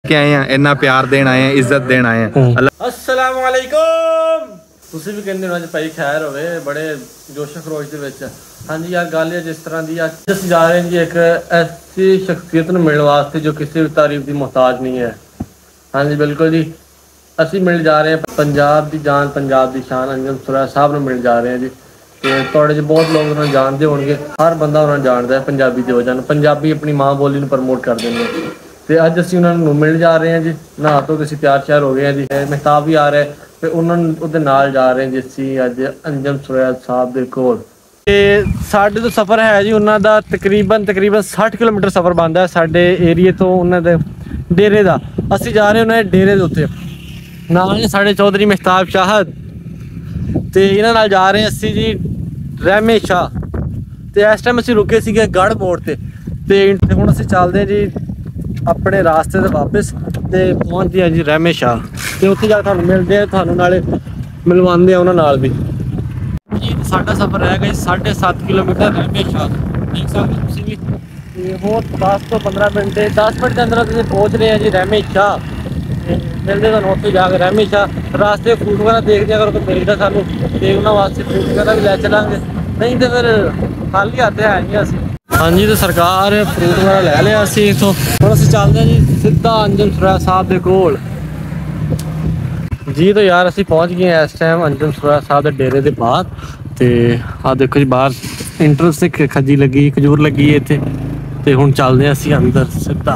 के आए हैं, इन्ना प्यार देना आए हैं, इज्जत देना आए हैं। अस्सलाम वालेकुम। ਤੁਸੀਂ ਵੀ ਕਹਿੰਦੇ ਹੋ ਅੱਜ ਭਾਈ ਖੈਰ ਹੋਵੇ, ਬੜੇ ਜੋਸ਼ ਖਰੋਸ਼ ਦੇ ਵਿੱਚ। ਹਾਂਜੀ ਯਾਰ ਗੱਲ ਹੈ ਜਿਸ ਤਰ੍ਹਾਂ ਦੀ ਅੱਜ ਅਸੀਂ ਜਾ ਰਹੇ ਹਾਂ ਜੀ ਇੱਕ ਐਸੀ ਸ਼ਖਸੀਅਤ ਨੂੰ ਮਿਲਣ ਵਾਸਤੇ ਜੋ ਕਿਸੇ ਵੀ ਤਾਰੀਫ ਦੀ ਮੁਹਤਾਜ ਨਹੀਂ ਹੈ। ਹਾਂਜੀ ਬਿਲਕੁਲ ਜੀ, ਅਸੀਂ ਮਿਲ ਜਾ ਰਹੇ ਹਾਂ ਪੰਜਾਬ ਦੀ ਜਾਨ, ਪੰਜਾਬ ਦੀ ਸ਼ਾਨ ਅੰਜਮ ਸੁਰਾ ਸਾਹਿਬ ਨੂੰ ਮਿਲ ਜਾ ਰਹੇ ਹਾਂ ਜੀ। ਤੇ ਤੁਹਾਡੇ 'ਚ ਬਹੁਤ ਲੋਕ ਉਹਨਾਂ ਨੂੰ ਜਾਣਦੇ ਹੋਣਗੇ, ਹਰ ਬੰਦਾ ਉਹਨਾਂ ਨੂੰ ਜਾਣਦਾ ਹੈ ਪੰਜਾਬੀ ਦੀ ਵਜ੍ਹਾ ਨਾਲ। ਪੰਜਾਬੀ ਆਪਣੀ ਮਾਂ ਬੋਲੀ ਨੂੰ ਪ੍ਰਮੋਟ ਕਰਦੇ ਨੇ ਤੇ ਅੱਜ ਅਸੀਂ ਉਹਨਾਂ ਨੂੰ ਮਿਲ ਜਾ ਰਹੇ ਹਾਂ ਜੀ। ਨਹਾ ਧੋ ਕੇ ਅਸੀਂ ਤਿਆਰ ਸ਼ਿਆਰ ਹੋ ਗਏ ਹਾਂ ਜੀ। ਮਹਿਤਾਬ ਵੀ ਆ ਰਿਹਾ ਤੇ ਉਹਨਾਂ ਨੂੰ ਉਹਦੇ ਨਾਲ ਜਾ ਰਹੇ ਜੀ ਅਸੀਂ ਅੱਜ ਅੰਜਮ ਸੁਰਾ ਸਾਹਿਬ ਦੇ ਕੋਲ। ਤੇ ਸਾਡੇ ਤੋਂ ਸਫ਼ਰ ਹੈ ਜੀ ਉਹਨਾਂ ਦਾ ਤਕਰੀਬਨ 60 ਕਿਲੋਮੀਟਰ ਸਫ਼ਰ ਬਣਦਾ ਹੈ ਸਾਡੇ ਏਰੀਏ ਤੋਂ ਉਹਨਾਂ ਦੇ ਡੇਰੇ ਦਾ। ਅਸੀਂ ਜਾ ਰਹੇ ਉਹਨਾਂ ਦੇ ਡੇਰੇ ਦੇ ਉੱਤੇ, ਨਾਲ ਸਾਡੇ ਚੌਧਰੀ ਮਹਿਤਾਬ ਸ਼ਾਹਦ ਤੇ ਇਹਨਾਂ ਨਾਲ ਜਾ ਰਹੇ ਅਸੀਂ ਜੀ ਰਹਿਮੇ ਸ਼ਾਹ। ਤੇ ਇਸ ਟਾਈਮ ਅਸੀਂ ਰੁਕੇ ਸੀਗੇ ਗੜ੍ਹ ਮੋੜ ਤੇ ਹੁਣ ਅਸੀਂ ਚੱਲਦੇ ਜੀ ਆਪਣੇ ਰਾਸਤੇ ਤੇ ਵਾਪਸ ਤੇ ਪਹੁੰਚਦੇ ਹਾਂ ਜੀ ਰਹਿਮੇ ਸ਼ਾਹ ਤੇ ਉੱਥੇ ਜਾ ਕੇ ਤੁਹਾਨੂੰ ਮਿਲਦੇ ਆ, ਤੁਹਾਨੂੰ ਨਾਲੇ ਮਿਲਵਾਉਂਦੇ ਆ ਉਹਨਾਂ ਨਾਲ ਵੀ ਜੀ। ਸਾਡਾ ਸਫ਼ਰ ਰਹਿ ਗਿਆ 7.5 ਕਿਲੋਮੀਟਰ ਰਹਿਮੇ ਸ਼ਾਹ, ਦੇਖ ਸਕਦੇ ਤੁਸੀਂ ਵੀ। ਤੇ ਹੋਰ 10 ਤੋਂ 15 ਮਿੰਟ 10 ਮਿੰਟ ਦੇ ਅੰਦਰ ਅਸੀਂ ਪਹੁੰਚ ਰਹੇ ਹਾਂ ਜੀ ਰਹਿਮੇ ਸ਼ਾਹ। ਮਿਲਦੇ ਤੁਹਾਨੂੰ ਉੱਥੇ ਜਾ ਕੇ ਰਹਿਮੇ ਸ਼ਾਹ। ਰਾਸਤੇ ਫੂਡ ਵਗੈਰਾ ਦੇਖਦੇ ਅਗਰ ਕੋਈ ਮਿਲਦਾ ਸਾਨੂੰ ਤੇ ਉਹਨਾਂ ਵਾਸਤੇ ਫੂਡ ਵਗੈਰਾ ਵੀ ਲੈ ਚਲਾਂਗੇ, ਨਹੀਂ ਤੇ ਫਿਰ ਖਾਲੀ ਹੱਥ ਹੈ ਨਹੀਂ ਅਸੀਂ। ਹਾਂਜੀ ਤੇ ਸਰਕਾਰ ਫਰੂਟ ਵਗੈਰਾ ਲੈ ਲਿਆ ਅਸੀਂ ਇੱਥੋਂ। ਹੁਣ ਅਸੀਂ ਚੱਲਦੇ ਹਾਂ ਜੀ ਸਿੱਧਾ ਅੰਜਮ ਸੁਰਾ ਸਾਹਿਬ ਦੇ ਕੋਲ ਜੀ। ਤਾਂ ਯਾਰ ਅਸੀਂ ਪਹੁੰਚ ਗਏ ਹਾਂ ਇਸ ਟਾਈਮ ਅੰਜਮ ਸੁਰਾ ਸਾਹਿਬ ਦੇ ਡੇਰੇ ਦੇ ਬਾਹਰ। ਤੇ ਆਹ ਦੇਖੋ ਜੀ ਬਾਹਰ ਇੰਟਰਸ ਤੇ ਖੱਜੀ ਲੱਗੀ, ਖਜੂਰ ਲੱਗੀ ਹੈ ਇੱਥੇ। ਤੇ ਹੁਣ ਚੱਲਦੇ ਹਾਂ ਅਸੀਂ ਅੰਦਰ ਸਿੱਧਾ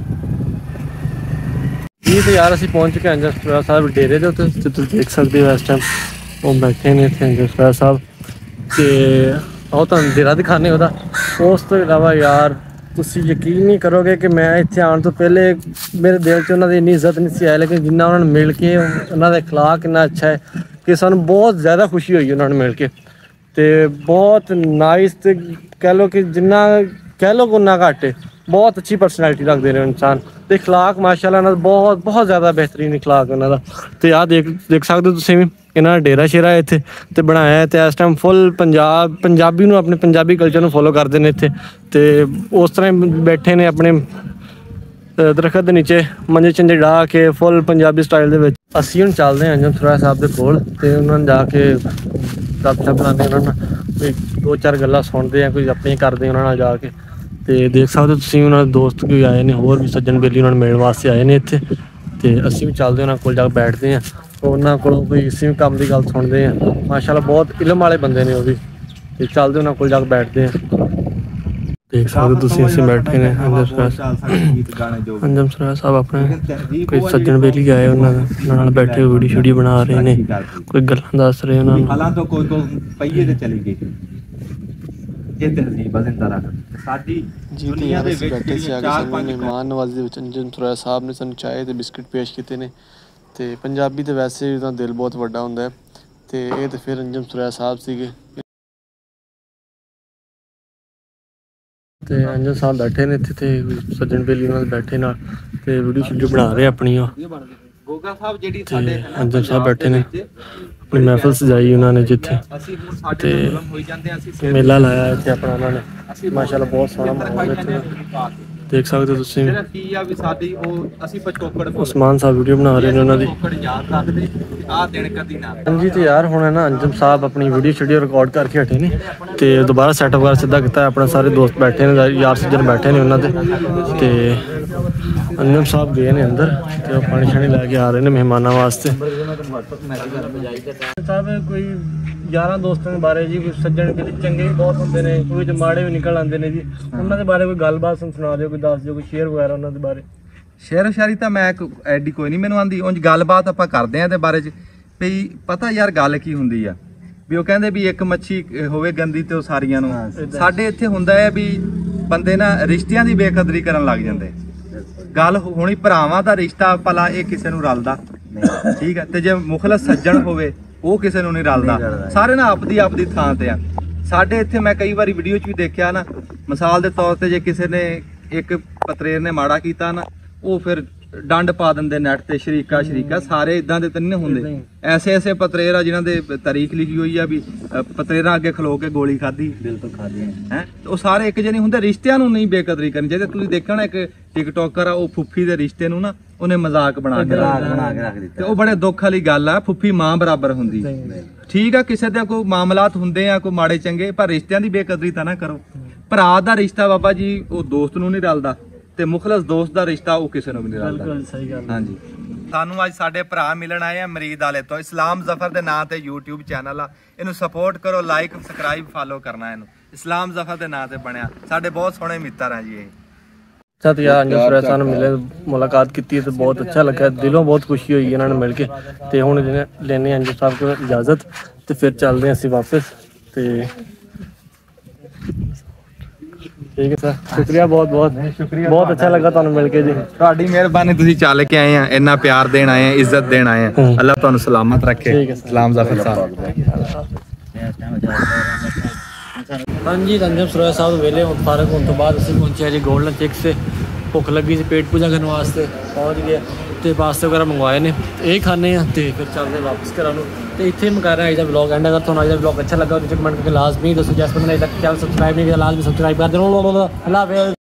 ਜੀ। ਤੇ ਯਾਰ ਅਸੀਂ ਪਹੁੰਚ ਕੇ ਅੰਜਮ ਸੁਰਾ ਸਾਹਿਬ ਡੇਰੇ ਦੇ ਉੱਤੇ ਤੇ ਤੁਸੀਂ ਦੇਖ ਸਕਦੇ ਹੋ ਇਸ ਟਾਈਮ ਉਹ ਬੈਠੇ ਨੇ ਇੱਥੇ ਅੰਜਮ ਸੁਰਾ ਸਾਹਿਬ। ਤੇ ਉਹ ਤੁਹਾਨੂੰ ਡੇਰਾ ਦਿਖਾਣੇ ਉਹਦਾ। ਉਸ ਤੋਂ ਇਲਾਵਾ ਯਾਰ ਤੁਸੀਂ ਯਕੀਨ ਨਹੀਂ ਕਰੋਗੇ ਕਿ ਮੈਂ ਇੱਥੇ ਆਉਣ ਤੋਂ ਪਹਿਲੇ ਮੇਰੇ ਦਿਲ 'ਚ ਉਹਨਾਂ ਦੀ ਇੰਨੀ ਇੱਜ਼ਤ ਨਹੀਂ ਸੀ ਆਈ, ਲੇਕਿਨ ਜਿੰਨਾ ਉਹਨਾਂ ਨੂੰ ਮਿਲ ਕੇ ਉਹਨਾਂ ਦਾ ਅਖਲਾਕ ਕਿੰਨਾ ਅੱਛਾ ਹੈ ਕਿ ਸਾਨੂੰ ਬਹੁਤ ਜ਼ਿਆਦਾ ਖੁਸ਼ੀ ਹੋਈ ਉਹਨਾਂ ਨੂੰ ਮਿਲ ਕੇ। ਤੇ ਬਹੁਤ ਨਾਈਸ ਤੇ ਕਹਿ ਲਓ ਕਿ ਜਿੰਨਾ ਕਹਿ ਲਓ ਉਨਾ ਘੱਟ ਹੈ। ਬਹੁਤ ਅੱਛੀ ਪਰਸਨੈਲਿਟੀ ਰੱਖਦੇ ਨੇ ਇਨਸਾਨ ਤੇ ਅਖਲਾਕ ਮਾਸ਼ਾਅੱਲਾ ਨਾਲ ਬਹੁਤ ਜ਼ਿਆਦਾ ਬਿਹਤਰੀਨ ਅਖਲਾਕ ਉਹਨਾਂ ਦਾ। ਤੇ ਆਹ ਦੇਖ ਸਕਦੇ ਹੋ ਤੁਸੀਂ ਵੀ ਇਹਨਾਂ ਦਾ ਡੇਰਾ ਸ਼ੇਰਾ ਇੱਥੇ ਤੇ ਬਣਾਇਆ ਤੇ ਇਸ ਟਾਈਮ ਫੁੱਲ ਪੰਜਾਬੀ ਨੂੰ ਆਪਣੇ ਪੰਜਾਬੀ ਕਲਚਰ ਨੂੰ ਫੋਲੋ ਕਰਦੇ ਨੇ ਇੱਥੇ। ਤੇ ਉਸ ਤਰ੍ਹਾਂ ਬੈਠੇ ਨੇ ਆਪਣੇ ਦਰਖਤ ਦੇ ਨੀਚੇ ਮੰਜੇ ਚੰਜੇ ਢਾਹ ਕੇ ਫੁੱਲ ਪੰਜਾਬੀ ਸਟਾਈਲ ਦੇ ਵਿੱਚ। ਅਸੀਂ ਹੁਣ ਚੱਲਦੇ ਹਾਂ ਅੰਜਮ ਸੁਰਾ ਸਾਹਿਬ ਦੇ ਕੋਲ ਤੇ ਉਹਨਾਂ ਨੂੰ ਜਾ ਕੇ ਗੱਪਸ਼ਪ ਲਾਉਂਦੇ, ਉਹਨਾਂ ਨਾਲ ਕੋਈ 2-4 ਗੱਲਾਂ ਸੁਣਦੇ ਆ, ਕੋਈ ਆਪਣੀਆਂ ਕਰਦੇ ਉਹਨਾਂ ਨਾਲ ਜਾ ਕੇ। ਤੇ ਦੇਖ ਸਕਦੇ ਹੋ ਤੁਸੀਂ ਉਹਨਾਂ ਦੇ ਦੋਸਤ ਵੀ ਆਏ ਨੇ, ਹੋਰ ਵੀ ਸੱਜਣ ਬੇਲੀ ਉਹਨਾਂ ਨੂੰ ਮਿਲਣ ਵਾਸਤੇ ਆਏ ਨੇ ਇੱਥੇ। ਤੇ ਅਸੀਂ ਵੀ ਚੱਲਦੇ ਉਹਨਾਂ ਕੋਲ ਜਾ ਕੇ ਬੈਠਦੇ ਹਾਂ, ਉਹਨਾਂ ਕੋਲੋਂ ਕੋਈ ਕਿਸੇ ਵੀ ਕੰਮ ਦੀ ਗੱਲ ਸੁਣਦੇ ਹਾਂ। ਮਾਸ਼ਾਅੱਲਾ ਬਹੁਤ ਇਲਮ ਵਾਲੇ ਬੰਦੇ ਨੇ ਉਹ ਵੀ। ਤੇ ਚੱਲਦੇ ਉਹਨਾਂ ਕੋਲ ਜਾ ਕੇ ਬੈਠਦੇ ਹਾਂ। ਦੇਖ ਸਕਦੇ ਤੁਸੀਂ ਅਸੀਂ ਬੈਠੇ ਨੇ ਅੰਜਮ ਸੁਰਾ ਸਾਹਿਬ ਆਪਣੇ ਕੋਈ ਸੱਜਣ ਬੇਲੀ ਆਏ ਉਹਨਾਂ ਨਾਲ ਬੈਠੇ ਵੀਡੀਓ ਸ਼ੂਡੀਓ ਬਣਾ ਰਹੇ ਨੇ, ਕੋਈ ਗੱਲਾਂ ਦੱਸ ਰਹੇ ਉਹਨਾਂ ਨੂੰ। ਹਾਲਾਂ ਤੋਂ ਕੋਈ ਪਈਏ ਤੇ ਚਲੀ ਗਈ ਇਹ ਤਹਿਜ਼ੀਬ ਜ਼ਿੰਦਾ ਰੱਖ ਸਾਡੀ ਦੁਨੀਆ ਦੇ ਵਿੱਚ। ਬੈਠੇ ਸੀ ਆਗੇ ਮਹਿਮਾਨ ਨਵਾਜ਼ੀ ਦੇ ਵਿੱਚ ਅੰਜਮ ਸੁਰਾ ਸਾਹਿਬ ਨੇ ਸਾਨੂੰ ਚਾਹ ਤੇ ਬਿਸਕਿਟ ਪੇਸ਼ ਕੀਤੇ ਨੇ। ਤੇ ਪੰਜਾਬੀ ਤੇ ਵੈਸੇ ਵੀ ਤਾਂ ਦਿਲ ਬਹੁਤ ਵੱਡਾ ਹੁੰਦਾ ਹੈ ਤੇ ਇਹ ਤੇ ਫਿਰ ਅੰਜਮ ਸੁਰਾ ਸਾਹਿਬ ਸੀਗੇ। ਤੇ ਅੰਜਮ ਸਾਹਿਬ ਬੈਠੇ ਨੇ ਇੱਥੇ ਤੇ ਸੱਜਣ ਬੇਲੀ ਨਾਲ ਬੈਠੇ ਨਾਲ ਤੇ ਵੀਡੀਓ ਸ਼ੂਡੀਓ ਬਣਾ ਰਹੇ ਆਪਣੀ ਉਹ। ਗੋਗਾ ਸਾਹਿਬ ਜਿਹੜੀ ਸਾਡੇ ਅੰਜਮ ਸਾਹਿਬ ਬੈਠੇ ਨੇ ਆਪਣੀ ਮਹਿਫਲ ਸਜਾਈ ਉਹਨਾਂ ਨੇ ਜਿੱਥੇ ਤੇ ਮੇਲਾ ਲਾਇਆ ਇੱਥੇ ਆਪਣਾ ਉਹਨਾਂ ਨੇ। ਮਾਸ਼ਾਅੱਲਾ ਬਹੁਤ ਸੋਹਣਾ ਮਾਹੌਲ ਇੱਥੇ ਦੇਖ ਸਕਦੇ ਹੋ ਤੁਸੀਂ। ਉਸਮਾਨ ਸਾਹਿਬ ਵੀਡੀਓ ਬਣਾ ਰਹੇ ਨੇ ਉਹਨਾਂ ਦੀ। ਹਾਂਜੀ ਤੇ ਯਾਰ ਹੁਣ ਹੈ ਨਾ ਅੰਜਮ ਸਾਹਿਬ ਆਪਣੀ ਵੀਡੀਓ ਸ਼ੂਡੀਓ ਰਿਕਾਰਡ ਕਰਕੇ ਹਟੇ ਨੇ ਤੇ ਦੁਬਾਰਾ ਸੈਟਅਪ ਵਗੈਰਾ ਸਿੱਧਾ ਕੀਤਾ। ਆਪਣਾ ਸਾਰੇ ਦੋਸਤ ਬੈਠੇ ਨੇ, ਯਾਰ ਸੱਜਣ ਬੈਠੇ ਨੇ ਉਹਨਾਂ ਦੇ। ਤੇ ਅੰਜਮ ਸਾਹਿਬ ਗਏ ਨੇ ਅੰਦਰ ਤੇ ਉਹ ਪਾਣੀ ਸ਼ਾਣੀ ਲੈ ਕੇ ਆ ਰਹੇ ਨੇ ਮਹਿਮਾਨਾਂ ਵਾਸਤੇ। ਸਾਹਿਬ ਕੋਈ ਯਾਰਾਂ ਦੋਸਤਾਂ ਦੇ ਬਾਰੇ ਜੀ ਕੋਈ ਸੱਜਣ ਚੰਗੇ ਵੀ ਬਹੁਤ ਹੁੰਦੇ ਨੇ, ਕੋਈ ਤੇ ਮਾੜੇ ਵੀ ਨਿਕਲ ਆਉਂਦੇ ਨੇ ਜੀ। ਉਹਨਾਂ ਦੇ ਬਾਰੇ ਕੋਈ ਗੱਲਬਾਤ ਸੁਣਾ ਦਿਓ, ਕੋਈ ਦੱਸ ਦਿਓ, ਕੋਈ ਸ਼ੇਅਰ ਵਗੈਰਾ ਉਹਨਾਂ ਦੇ ਬਾਰੇ। ਸ਼ੇਅਰ ਸ਼ਾਇਰੀ ਤਾਂ ਮੈਂ ਐਡੀ ਕੋਈ ਨਹੀਂ ਮੈਨੂੰ ਆਉਂਦੀ, ਉਂਝ ਗੱਲਬਾਤ ਆਪਾਂ ਕਰਦੇ ਆਂ ਇਹਦੇ ਬਾਰੇ 'ਚ ਵੀ ਪਤਾ ਯਾਰ ਗੱਲ ਕੀ ਹੁੰਦੀ ਆ। ਵੀ ਉਹ ਕਹਿੰਦੇ ਵੀ ਇੱਕ ਮੱਛੀ ਹੋਵੇ ਗੰਦੀ ਤੇ ਉਹ ਸਾਰੀਆਂ ਨੂੰ। ਸਾਡੇ ਇੱਥੇ ਹੁੰਦਾ ਹੈ ਵੀ ਬੰਦੇ ਨਾ ਰਿਸ਼ਤਿਆਂ ਦੀ ਬੇਕਦਰੀ ਕਰਨ ਲੱਗ ਜਾਂਦੇ। ਗੱਲ ਹੋਣੀ ਭਰਾਵਾਂ ਦਾ ਰਿਸ਼ਤਾ ਭਲਾ ਇਹ ਕਿਸੇ ਨੂੰ ਰਲਦਾ ਨਹੀਂ, ਠੀਕ ਹੈ। ਤੇ ਜੇ ਮੁਖਲਸ ਸੱਜਣ ਹੋਵੇ ਉਹ ਕਿਸੇ ਨੂੰ ਨਹੀਂ ਰਲਦਾ। ਸਾਰੇ ਨਾ ਆਪਦੀ ਥਾਂ ਤੇ ਆ। ਸਾਡੇ ਇੱਥੇ ਮੈਂ ਕਈ ਵਾਰੀ ਵੀਡੀਓ 'ਚ ਵੀ ਦੇਖਿਆ ਨਾ, ਮਿਸਾਲ ਦੇ ਤੌਰ ਤੇ ਜੇ ਕਿਸੇ ਨੇ ਇੱਕ ਪਤਰੇਰ ਨੇ ਮਾੜਾ ਕੀਤਾ ਨਾ, ਉਹ ਫਿਰ ਡੰਡ ਪਾ ਦਿੰਦੇ ਨੈਟ ਤੇ ਸ਼ਰੀਕਾ। ਸਾਰੇ ਇਦਾਂ ਦੇ ਤਾਂ ਨਹੀਂ ਹੁੰਦੇ। ਐਸੇ ਪਤਰੇਰ ਆ ਜਿਨ੍ਹਾਂ ਦੇ ਤਾਰੀਖ ਲਿਖੀ ਹੋਈ ਆ ਵੀ ਪਤਰੇਰਾਂ ਅੱਗੇ ਖਲੋ ਕੇ ਗੋਲੀ ਖਾਧੀ ਦਿਲ ਤੋਂ ਖਾਧੀ ਹੈ। ਉਹ ਸਾਰੇ ਇੱਕ ਜਿਹੇ ਨਹੀਂ ਹੁੰਦੇ। ਰਿਸ਼ਤਿਆਂ ਨੂੰ ਨਹੀਂ ਬੇਕਦਰੀ ਕਰਨੀ ਚਾਹੀਦੀ। ਤੁਸੀਂ ਦੇਖਣਾ ਇੱਕ ਟਿਕਟੋਕਰ ਆ, ਉਹ ਫੁੱਫੀ ਦੇ ਰਿਸ਼ਤੇ ਨੂੰ ਨਾ ਉਹਨੇ ਮਜ਼ਾਕ ਬਣਾ ਕੇ ਰੱਖ ਦਿੱਤਾ ਤੇ ਉਹ ਬੜੇ ਦੁੱਖ ਵਾਲੀ ਗੱਲ ਆ। ਫੁੱਫੀ ਮਾਂ ਬਰਾਬਰ ਹੁੰਦੀ। ਠੀਕ ਆ, ਕਿਸੇ ਦੇ ਕੋਈ ਮਾਮਲਾਤ ਹੁੰਦੇ ਆ, ਕੋਈ ਮਾੜੇ ਚੰਗੇ, ਪਰ ਰਿਸ਼ਤਿਆਂ ਦੀ ਬੇਕਦਰੀ ਤਾਂ ਨਾ ਕਰੋ। ਭਰਾ ਦਾ ਰਿਸ਼ਤਾ ਬਾਬਾ ਜੀ ਉਹ ਦੋਸਤ ਨੂੰ ਨਹੀਂ ਰਲਦਾ, ਤੇ ਮੁਖਲਸ ਦੋਸਤ ਦਾ ਰਿਸ਼ਤਾ ਉਹ ਕਿਸੇ ਨੂੰ ਵੀ ਨਹੀਂ ਰਲਦਾ। ਬਿਲਕੁਲ ਸਹੀ ਗੱਲ। ਹਾਂਜੀ, ਸਾਨੂੰ ਅੱਜ ਸਾਡੇ ਭਰਾ ਮਿਲਣ ਆਏ ਆ ਮਰੀਦ ਵਾਲੇ ਤੋਂ। ਇਸਲਾਮ ਜ਼ਫਰ ਦੇ ਨਾਂ ਤੇ YouTube ਚੈਨਲ ਆ, ਇਹਨੂੰ ਸਪੋਰਟ ਕਰੋ, ਲਾਈਕ ਸਬਸਕ੍ਰਾਈਬ ਫਾਲੋ ਕਰਨਾ ਇਹਨੂੰ। ਇਸਲਾਮ ਜ਼ਫਰ ਦੇ ਨਾਂ ਤੇ ਬਣਿਆ, ਸਾਡੇ ਬਹੁਤ ਸੋਹਣੇ ਮਿੱਤਰ ਆ ਜੀ ਇਹ। अच्छा तो यार अंजुम सुरैया साहब मिले, मुलाकात की तो बहुत अच्छा लगा, दिलों बहुत खुशी हुई इन्होंने मिल के। तो हुण लेने अंजुम साहब को इजाजत, तो फिर चलते हैं असीं वापस। तो ठीक है सर, शुक्रिया बहुत बहुत शुक्रिया, बहुत अच्छा लगा तुहानूं मिल के जी। ਤੁਹਾਡੀ ਮਿਹਰਬਾਨੀ, ਤੁਸੀਂ ਚੱਲ ਕੇ ਆਏ ਆ, ਇੰਨਾ ਪਿਆਰ ਦੇਣ ਆਏ ਆ, ਇੱਜ਼ਤ ਦੇਣ ਆਏ ਆ। ਅੱਲਾਹ ਤੁਹਾਨੂੰ ਸਲਾਮਤ ਰੱਖੇ। ਇਸਲਾਮ ਜ਼ਫਰ ਸਾਹਿਬ। हाँ जी, अंजुम सुरैया साहब वेले फारग होने तो बाद असीं पहुंचे जी गोल्डन चिक से। भुख लगी सी, पेट पूजा करने वास्ते पहुंच गए, तो पास्ते वगैरह मंगवाए ने, ये खाने तो फिर चलते वापस घर नूं। तो इत्थे मैं कर रहा अज दा व्लॉग एंड। अगर तुहानूं अज दा व्लॉग अच्छा लगा तो कमेंट करके लाजमी दसो। जिस बंदे ने अज तक चैनल सबसक्राइब नहीं किया लाजमी सबसक्राइब कर देना। अल्लाह हाफिज़।